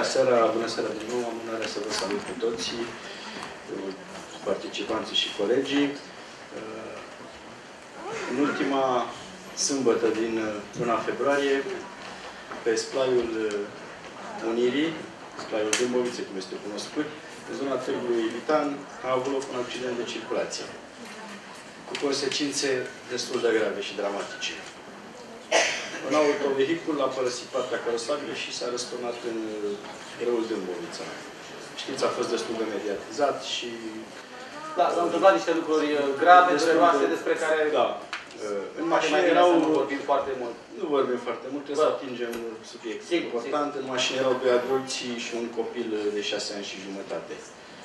Bună seara din nou, am onoarea să vă salut cu toții, participanții și colegii. În ultima sâmbătă din luna februarie, pe splaiul Unirii, splaiul Dâmbovițe, cum este cunoscut, în zona Târgului Vitan, a avut loc un accident de circulație, cu consecințe destul de grave și dramatice. Un autovehicul a părăsit partea carosabilă și s-a răsturnat în râul Dâmbovița. Știți, a fost destul de mediatizat și... Da, s-au întâmplat niște lucruri grave, dureroase, despre care... Da. În mașină erau... Nu vorbim foarte mult. Nu vorbim foarte mult, trebuie să atingem un subiect important. În mașină erau doi adulți și un copil de 6 ani și jumătate.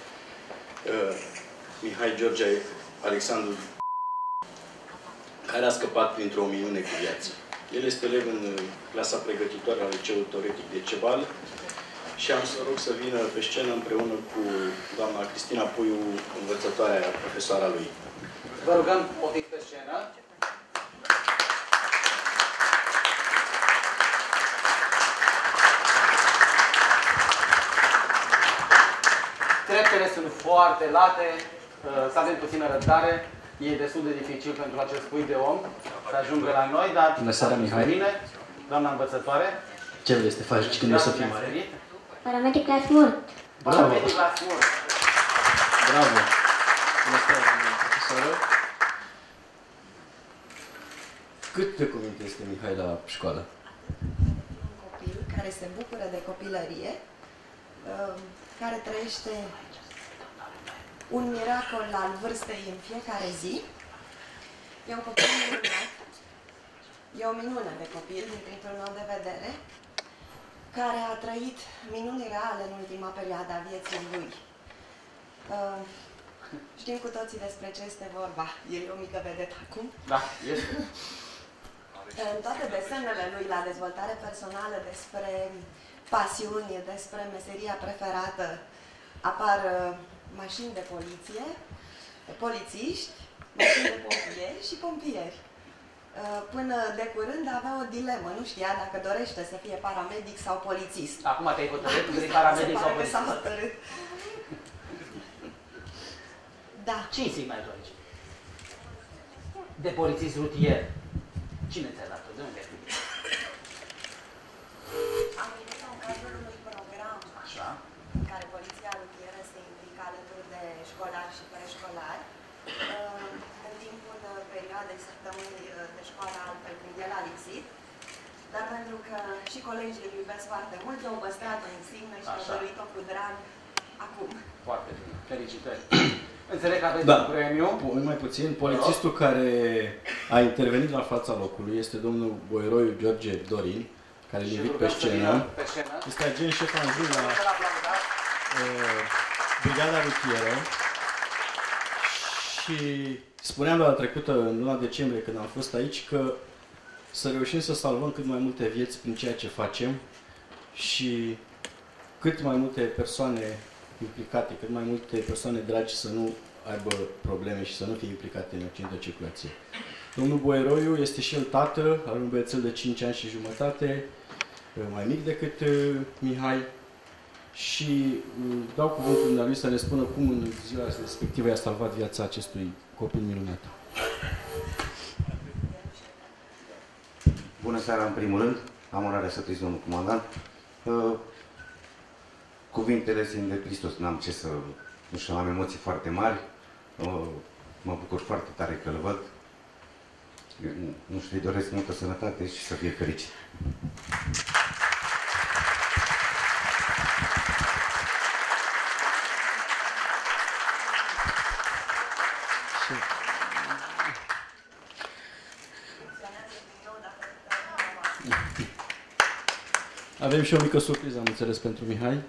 Mihai George Alexandru, care a scăpat printr-o minune cu viață. El este elev în clasa pregătitoare al Liceului Teoretic de Cebal și am să rog să vină pe scenă împreună cu doamna Cristina Puiu, învățătoarea, profesoara lui. Vă rugăm, poftiți pe scenă. Treptele sunt foarte late, să avem puțină răbdare. E destul de dificil pentru acest pui de om să ajungă la noi, dar... Bună seara, Mihai. Bine, doamna învățătoare. Ce vrei să te faci când o să fii mare? Parametric la smurt. Bravo! Parametric la smurt. Bravo! Bună seara, doamna profesoră. Cât de cuvinte este Mihai la școală? Un copil care se bucură de copilărie, care trăiește un miracol al vârstei în fiecare zi. E un copil minunat, e o minune de copil din punctul meu de vedere, care a trăit minuni reale în ultima perioadă a vieții lui. Știm cu toții despre ce este vorba. El e o mică vedetă acum. Da, este. În toate desenele lui la dezvoltare personală despre pasiuni, despre meseria preferată, apar mașini de poliție, polițiști, mașini de pompieri și pompieri. Până de curând avea o dilemă, nu știa dacă dorește să fie paramedic sau polițist. Acum te-ai hotărât că ești paramedic sau polițist? S-a hotărât. Da. Ce insignai tu aici? De polițist rutier. Cine ți-a dat-o? De unde ai primit? Am venit în cadrul unui program în care poliția rutieră se implică alături de școlari și preșcolari în timpul perioadei săptămânii de școală, altfel când el a lipsit. Dar pentru că și colegii îl iubesc foarte mult, i-au păstrat o insignă și au dăruit-o cu drag acum. Foarte bine. Felicitări. Înțeleg că aveți un premiu. Mai puțin. Polițistul care a intervenit la fața locului este domnul Boieroiu George Dorin, care îl invit pe scenă. Este agent șef anjur la Brigada Rutieră. Și spuneam data trecută, în luna decembrie, când am fost aici, că să reușim să salvăm cât mai multe vieți prin ceea ce facem și cât mai multe persoane implicate, cât mai multe persoane dragi să nu aibă probleme și să nu fie implicate în accident de circulație. Domnul Boieroiu este și el tată, are un băiețel de 5 ani și jumătate, mai mic decât Mihai, și dau cuvântul dumnealui să ne spună cum în ziua respectivă i-a salvat viața acestui copil minunat. Bună seara, în primul rând. Am onoarea să trăiesc, domnul comandant. Cuvintele sunt de Hristos, n-am ce să... Nu știu, am emoții foarte mari. Mă bucur foarte tare că îl văd. Nu știu, îi doresc multă sănătate și să fie fericit. Avem și o mică surpriză, am înțeles, pentru Mihai.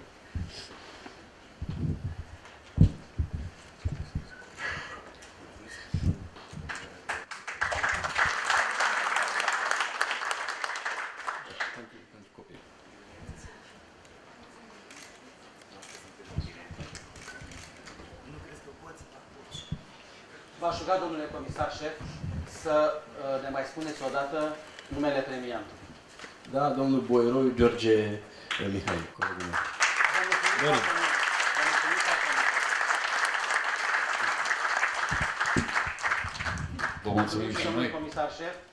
V-aș ruga, domnule comisar șef, să ne mai spuneți odată numele premiantului. Da, domnul Boieroiu George Mihai, colegul meu. Vă mulțumim foarte mult. Vă mulțumim și domnului noi. comisar șef.